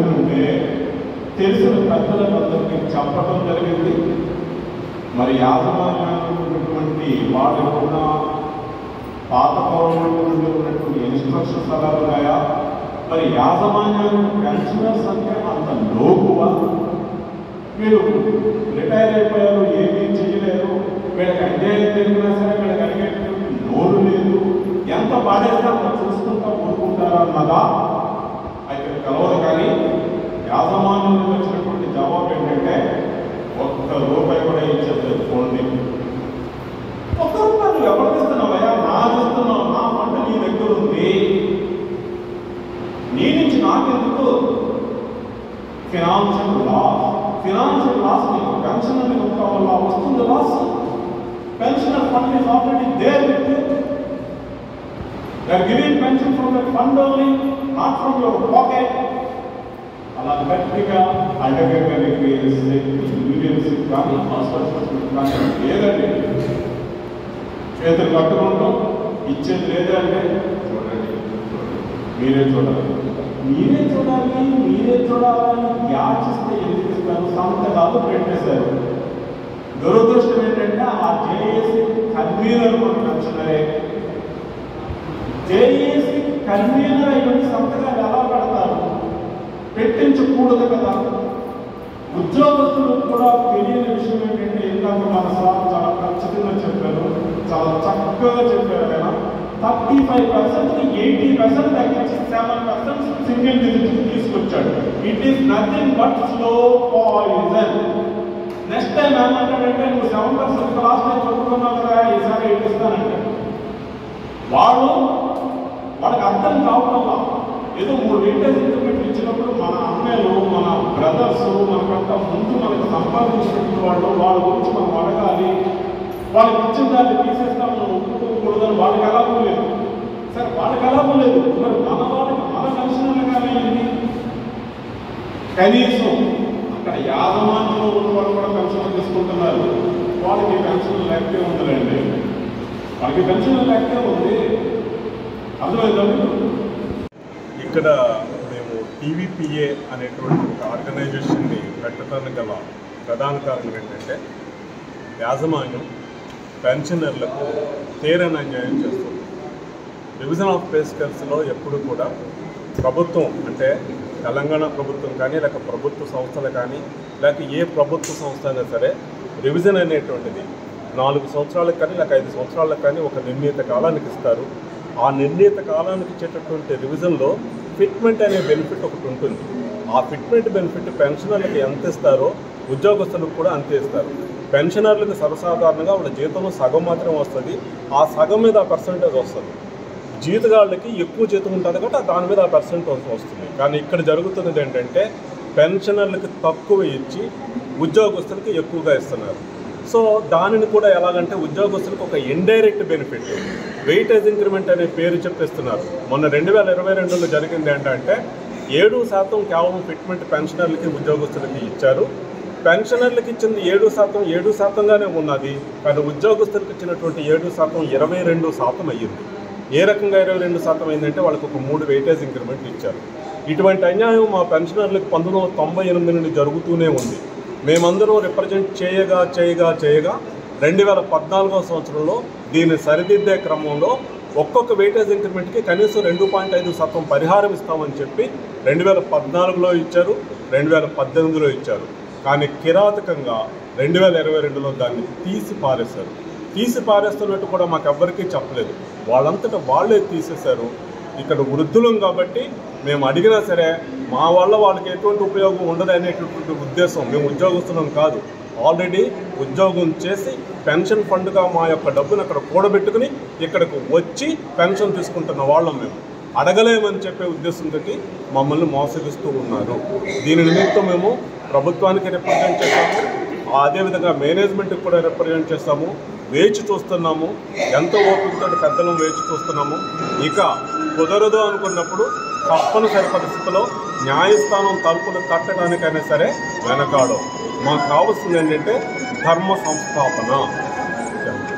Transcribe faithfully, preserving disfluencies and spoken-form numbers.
ఉంటే తెలిసిన పెద్దలందరికీ చెప్పడం జరిగింది. మరి యాజమాన్యానికి ఉన్నటువంటి వాళ్ళకున్న పాత గవర్నమెంట్ ఉన్నటువంటి ఇన్స్ట్రక్షన్స్ అలా ఉన్నాయా? మరి యాజమాన్యానికి పెన్షనర్స్ అంటే అంత లోకువా? వీళ్ళు రిటైర్ అయిపోయారు, ఏమీ చేయలేరు, వీళ్ళకి అన్యాయం జరిగినా సరే వీళ్ళకి అడిగేటువంటి నోరు లేదు, ఎంత బాధేస్తే అంత చూసుకుంటా ఊరుకుంటారా అన్నదా? అయితే కలవదు. కానీ యాజమాన్యం నుంచి వచ్చినటువంటి జవాబు ఏంటంటే ఒక్క రూపాయి కూడా ఇచ్చేది చూడండి. ఒక్క రూపాయలు నువ్వు ఎవరికి ఇస్తున్నావయ్యా? నాకు ఇస్తున్నావు, నా పంట నీ దగ్గర ఉంది, నీ నుంచి నాకెందుకు? ఫినాన్షియల్ లాస్ ఫినాన్షియల్ లాస్ నీకు పెన్షన్ ఇవ్వడం వల్ల వస్తుంది loss. Pensioner fund is already there with you. They are giving pension from that fund only, not from your pocket. అలా గట్టిగా అడగగలిగే యూనియన్స్ కానీ అసోసియేషన్ కానీ లేదండి. చేతులు కట్టుకుంటూ ఇచ్చేది లేదంటే చూడండి, మీరే చూడాలి, మీరే చూడాలి, మీరే చూడాలని యాచిస్తే ఎందుకు ఇస్తారు? సంతకాలు పెట్టేశారు. దురదృష్టం ఏంటంటే ఆ జేఏసీ కన్వీనర్ మన పెన్షనరే. జేఏసీ కన్వీనర్ అయిన సంతకాలు ఎలా పెడతారు? పెట్టించకూడదు కదా. ఉద్యోగస్తులు కూడా తెలియని విషయం ఏంటంటే ఇందాక మన సార్ చాలా ఖచ్చితంగా చెప్పారు, చాలా చక్కగా చెప్పారు కదా. Thirty five percent eighty percent తగ్గించి సెవెన్ పర్సెంట్ సింగిల్ డిజిట్ తీసుకొచ్చాడు. It is nothing but slow poison. Next time ఏమంటాడంటే నువ్వు సెవెన్ పర్సెంట్ లాస్ట్ టైం చెప్పుకున్నావు కదా, ఈసారి ఎయిట్ ఇస్తానంటే వాడు వాడికి అర్థం కావడం. ఏదో మూడు వెయిటేజ్ ఇంక్రిమెంట్ ఇచ్చినప్పుడు మన అన్నయ్యలు, మన బ్రదర్స్, మనకంతా ముందు మనకు సంపాదించినటువంటి వాళ్ళు వాళ్ళ గురించి మనం అడగాలి. వాళ్ళకి ఇచ్చిన దాన్ని తీసేస్తాము, ఒప్పుకోకూడదని వాళ్ళకి ఎలాగూ లేదు. సరే వాళ్ళకి ఎలాగూ లేదు, మరి మన వాళ్ళకి మన పెన్షన్లు కానీ కనీసం అక్కడ యాజమాన్యంలో ఉన్న వాళ్ళు కూడా పెన్షన్లు తీసుకుంటున్నారు. వాళ్ళకి పెన్షన్లు లెక్కే ఉందండి, వాళ్ళకి పెన్షన్లు లెక్కే ఉంది. అర్థమైందండి. ఇక్కడ మేము టీవీపీఏ అనేటువంటి ఒక ఆర్గనైజేషన్ని పెట్టడానికి గల ప్రధాన కారణం ఏంటంటే యాజమాన్యం పెన్షనర్లకు తీరని అన్యాయం చేస్తుంది. డివిజన్ ఆఫ్ పే స్కేల్స్లో ఎప్పుడు కూడా ప్రభుత్వం అంటే తెలంగాణ ప్రభుత్వం కానీ లేక ప్రభుత్వ సంస్థలు కానీ లేక ఏ ప్రభుత్వ సంస్థ అయినా సరే రివిజన్ అనేటువంటిది నాలుగు సంవత్సరాలకు కానీ లేక ఐదు సంవత్సరాలకు కానీ ఒక నిర్ణీత కాలానికి ఇస్తారు. ఆ నిర్ణీత కాలానికి ఇచ్చేటటువంటి రివిజన్లో ఫిట్మెంట్ అనే బెనిఫిట్ ఒకటి ఉంటుంది. ఆ ఫిట్మెంట్ బెనిఫిట్ పెన్షనర్లకు ఎంత ఇస్తారో ఉద్యోగస్తులకు కూడా అంతే ఇస్తారు. పెన్షనర్లకు సర్వసాధారణంగా వాళ్ళ జీతంలో సగం మాత్రం వస్తుంది, ఆ సగం మీద ఆ పర్సంటేజ్ వస్తుంది. జీతగాళ్ళకి ఎక్కువ జీతం ఉంటుంది కాబట్టి దాని మీద ఆ పర్సెంట్ వస్తుంది. కానీ ఇక్కడ జరుగుతున్నది ఏంటంటే పెన్షనర్లకు తక్కువ ఇచ్చి ఉద్యోగస్తులకి ఎక్కువగా ఇస్తున్నారు. సో దానిని కూడా ఎలాగంటే ఉద్యోగస్తులకు ఒక ఇండైరెక్ట్ బెనిఫిట్ వెయిటేజ్ ఇంక్రిమెంట్ అనే పేరు చెప్పిస్తున్నారు. మొన్న రెండు వేల ఇరవై రెండులో జరిగింది ఏంటంటే ఏడు శాతం కేవలం ఫిట్మెంట్ పెన్షనర్లకి ఉద్యోగస్తులకి ఇచ్చారు. పెన్షనర్లకు ఇచ్చింది ఏడు శాతం ఏడు శాతంగానే ఉన్నది, కానీ ఉద్యోగస్తులకు ఇచ్చినటువంటి ఏడు శాతం ఇరవై రెండు శాతం అయ్యింది. ఏ రకంగా ఇరవై రెండు శాతం అయిందంటే వాళ్ళకి ఒక మూడు వెయిటేజ్ ఇంక్రిమెంట్ ఇచ్చారు. ఇటువంటి అన్యాయం మా పెన్షనర్లకు పంతొమ్మిది వందల తొంభై ఎనిమిది నుండి జరుగుతూనే ఉంది. మేమందరం రిప్రజెంట్ చేయగా చేయగా చేయగా రెండు వేల పద్నాలుగో సంవత్సరంలో దీన్ని సరిదిద్దే క్రమంలో ఒక్కొక్క వెయిటేజ్ ఇంక్రిమెంట్కి కనీసం రెండు పాయింట్ ఐదు శాతం పరిహారం ఇస్తామని చెప్పి రెండు వేల పద్నాలుగులో ఇచ్చారు, రెండు వేల పద్దెనిమిదిలో ఇచ్చారు. కానీ కిరాతకంగా రెండు వేల ఇరవై రెండులో దాన్ని తీసి పారేశారు. తీసి పారేస్తున్నట్టు కూడా మాకు ఎవ్వరికీ చెప్పలేదు, వాళ్ళంతటా వాళ్ళే తీసేశారు. ఇక్కడ వృద్ధులం కాబట్టి మేము అడిగినా సరే మా వల్ల వాళ్ళకి ఎటువంటి ఉపయోగం ఉండదు అనేటటువంటి ఉద్దేశం. మేము ఉద్యోగస్తులం కాదు, ఆల్రెడీ ఉద్యోగం చేసి పెన్షన్ ఫండ్గా మా యొక్క డబ్బును అక్కడ కూడబెట్టుకుని ఇక్కడికి వచ్చి పెన్షన్ తీసుకుంటున్న వాళ్ళం. మేము అడగలేమని చెప్పే ఉద్దేశంతో మమ్మల్ని మోసగిస్తూ ఉన్నారు. దీని నిమిత్తం మేము ప్రభుత్వానికి రిప్రజెంట్ చేస్తాము, అదేవిధంగా మేనేజ్మెంట్కి కూడా రిప్రజెంట్ చేస్తాము. వేచి చూస్తున్నాము, ఎంతో ఓపికతో పెద్దలను వేచి చూస్తున్నాము. ఇక కుదరదు అనుకున్నప్పుడు తప్పనిసరి పరిస్థితిలో న్యాయస్థానం తలుపులు తట్టడానికైనా సరే వెనకాడం. మాకు కావాల్సింది ఏంటంటే ధర్మ సంస్థాపన.